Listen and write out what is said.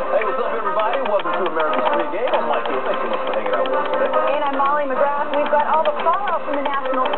Hey, what's up, everybody? Welcome to America's Free Game. I'm Mikey. Thanks so much for hanging out with us today. And I'm Molly McGrath. We've got all the fallout from the National